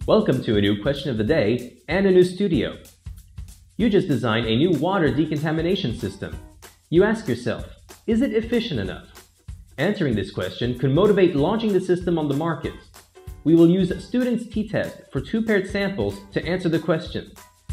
Welcome to a new question of the day and a new studio. You just designed a new water decontamination system. You ask yourself, is it efficient enough? Answering this question could motivate launching the system on the market. We will use students' t-test for 2 paired samples to answer the question.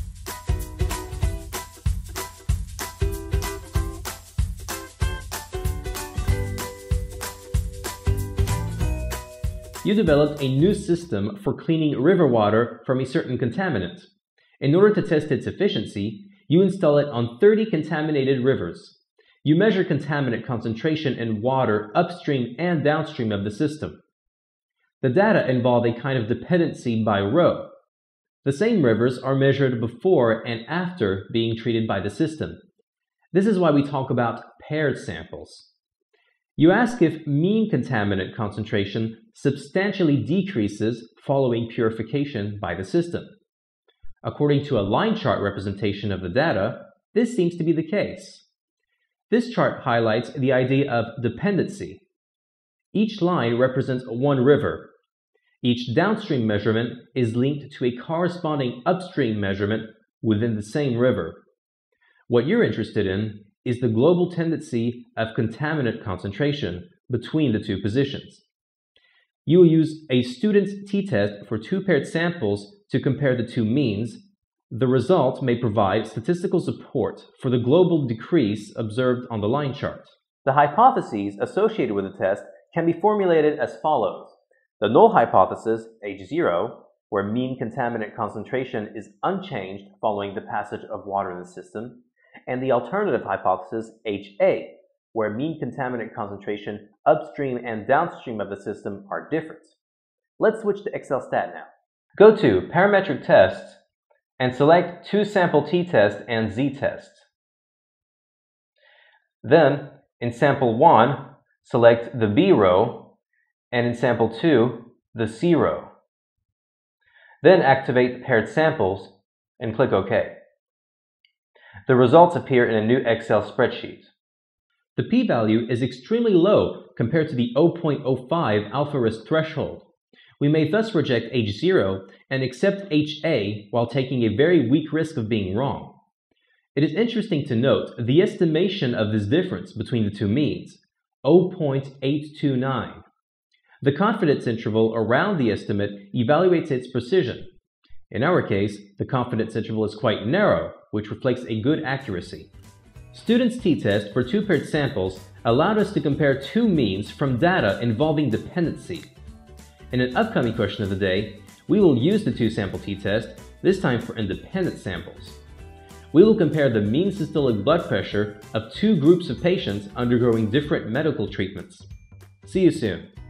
You developed a new system for cleaning river water from a certain contaminant. In order to test its efficiency, you install it on 30 contaminated rivers. You measure contaminant concentration in water upstream and downstream of the system. The data involve a kind of dependency by row. The same rivers are measured before and after being treated by the system. This is why we talk about paired samples. You ask if mean contaminant concentration substantially decreases following purification by the system. According to a line chart representation of the data, this seems to be the case. This chart highlights the idea of dependency. Each line represents one river. Each downstream measurement is linked to a corresponding upstream measurement within the same river. What you're interested in is the global tendency of contaminant concentration between the 2 positions. You will use a student's t-test for 2 paired samples to compare the 2 means. The result may provide statistical support for the global decrease observed on the line chart. The hypotheses associated with the test can be formulated as follows. The null hypothesis, H0, where mean contaminant concentration is unchanged following the passage of water in the system, and the alternative hypothesis, HA, where mean contaminant concentration upstream and downstream of the system are different. Let's switch to XLSTAT now. Go to Parametric Tests and select 2 sample t-test and z-test. Then, in sample 1, select the B row, and in sample 2, the C row. Then activate paired samples and click OK. The results appear in a new Excel spreadsheet. The p-value is extremely low compared to the 0.05 alpha risk threshold. We may thus reject H0 and accept HA while taking a very weak risk of being wrong. It is interesting to note the estimation of this difference between the 2 means, 0.829. The confidence interval around the estimate evaluates its precision. In our case, the confidence interval is quite narrow, which reflects a good accuracy. Students' t-test for 2 paired samples allowed us to compare 2 means from data involving dependency. In an upcoming question of the day, we will use the 2 sample t-test, this time for independent samples. We will compare the mean systolic blood pressure of 2 groups of patients undergoing different medical treatments. See you soon.